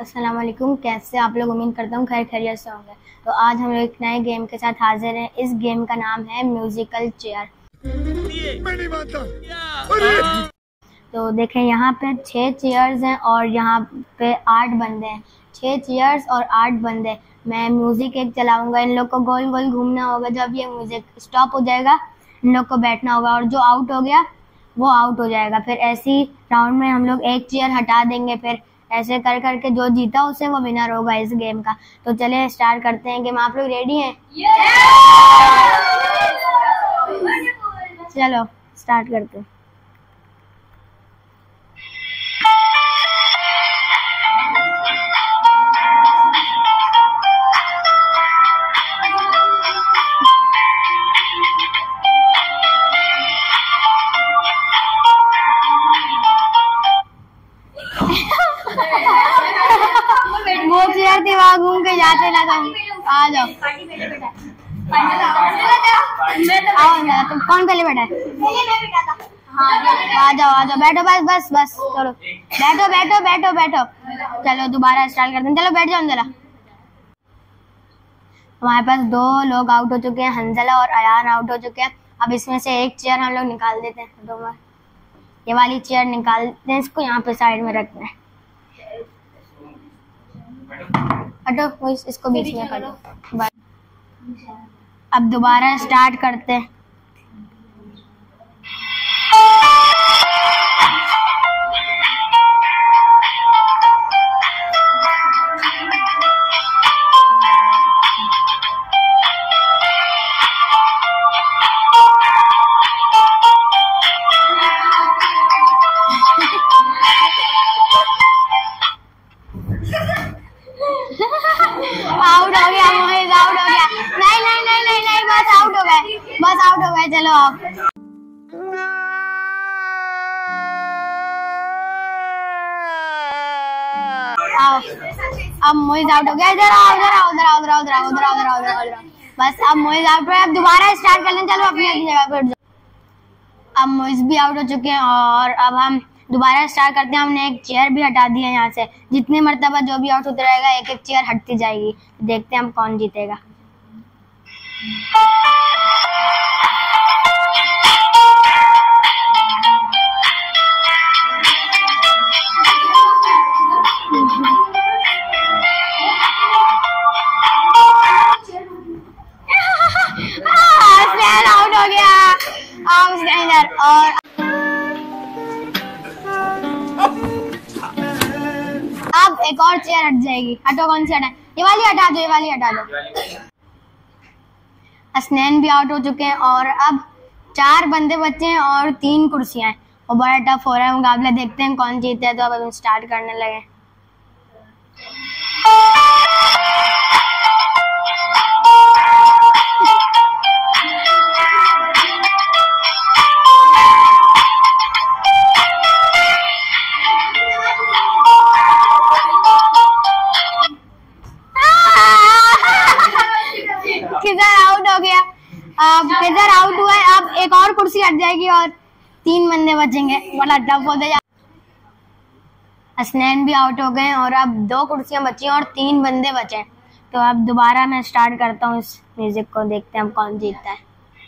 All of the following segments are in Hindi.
अस्सलाम वालेकुम। कैसे आप लोग? उम्मीद करता हूँ खैर खैरियत से होंगे। तो आज हम लोग एक नए गेम के साथ हाजिर हैं। इस गेम का नाम है म्यूजिकल चेयर। मैं नहीं मानता। तो देखें, यहाँ पे 6 चेयर्स हैं और यहाँ पे 8 बंदे हैं। 6 चेयर्स और 8 बंदे। मैं म्यूजिक एक चलाऊंगा, इन लोग को गोल गोल घूमना होगा। जब ये म्यूजिक स्टॉप हो जाएगा इन लोग को बैठना होगा और जो आउट हो गया वो आउट हो जाएगा। फिर ऐसी राउंड में हम लोग एक चेयर हटा देंगे। फिर ऐसे कर करके जो जीता उसे वो विनर होगा इस गेम का। तो चलिए स्टार्ट करते हैं गेम। आप लोग रेडी हैं? चलो स्टार्ट करते हैं। वो चेयर थी वहाँ घूम के जाते ना। आ जाओ, आओ ना। तुम कौन पहले बैठा है? आ जाओ बैठो। बस बस बस चलो बैठो बैठो बैठो बैठो। चलो दोबारा स्टार्ट करते हैं। चलो बैठ जाओ जरा। हमारे पास 2 लोग आउट हो चुके हैं, हंजला और अयान आउट हो चुके हैं। अब इसमें से एक चेयर हम लोग निकाल देते हैं। 2 बार ये वाली चेयर निकालते हैं, इसको यहाँ पे साइड में रखते हैं। हटो, इसको बीच में कर दो। अब दोबारा स्टार्ट करते हैं। आउट हो गया मोहित, आउट हो गया। नहीं नहीं नहीं नहीं नहीं, बस आउट हो गए, बस आउट हो गए। चलो आओ। अब मोहित आउट हो गया। इधर आओ, उधर आओ, उधर आओ, उधर आओ, उधर आओ, उधर आओ, उधर आओ, उधर आओ, उधर आओ। बस अब मोहित आउट हो गया। अब दोबारा स्टार्ट कर लें। चलो अपनी जगह पर। अब मोहित भी आउट हो चुके हैं और अब हम दोबारा स्टार्ट करते हैं। हमने एक चेयर भी हटा दी है यहाँ से। जितनी मर्तबा जो भी आउट होता रहेगा एक एक चेयर हटती जाएगी। देखते हैं हम कौन जीतेगा। आउट हो गया। और अब एक और चेयर हट जाएगी। हटो, कौन सी हटाए? ये वाली हटा दो, ये वाली हटा दो। हसनैन भी आउट हो चुके हैं और अब 4 बंदे बचे हैं और 3 कुर्सियां हैं। और बड़ा टफ हो रहा है मुकाबला। देखते हैं कौन जीते है। तो अब हम स्टार्ट करने लगे। किधर आउट हो गया। अब किधर आउट हुआ है। अब एक और कुर्सी हट जाएगी और 3 बंदे बचेंगे। बड़ा टफ हो गया। हसनैन भी आउट हो गए और अब 2 कुर्सियां बची हैं और 3 बंदे बचे। तो अब दोबारा मैं स्टार्ट करता हूँ इस म्यूजिक को। देखते हैं हम कौन जीतता है।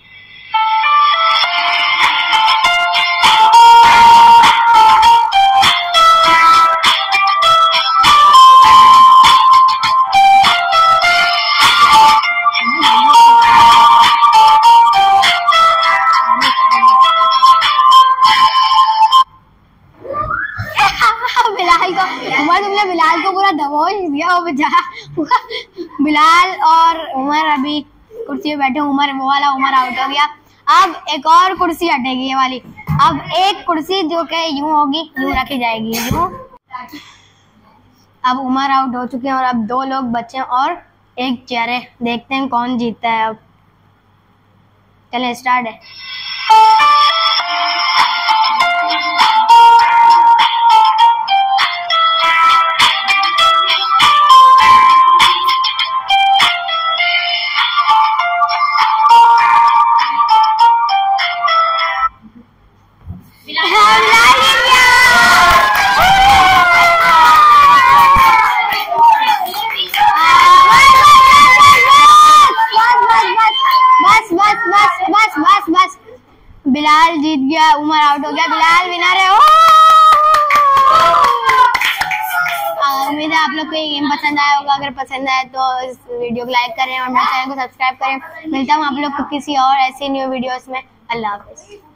तुमने बिलाल को पूरा दबोच दिया। वो बेचारा बिलाल और उमर अभी कुर्सी पे बैठे। उमर उमर आउट हो गया। अब एक और कुर्सी हटेगी, ये वाली। अब एक कुर्सी जो कि यूं होगी, यूं रखी जाएगी, यूं। अब उमर आउट हो चुके हैं और अब 2 लोग बचे और एक चेयर है। देखते हैं कौन जीतता है। अब चलें स्टार्ट है। गया, उमर आउट हो गया, बिलाल विनर है। उम्मीद है आप लोग को ये गेम पसंद आया होगा। अगर पसंद आए तो इस वीडियो को लाइक करें और मेरे चैनल को सब्सक्राइब करें। मिलता हूँ आप लोग को किसी और ऐसे न्यू वीडियोस में। अल्लाह हाफिज़।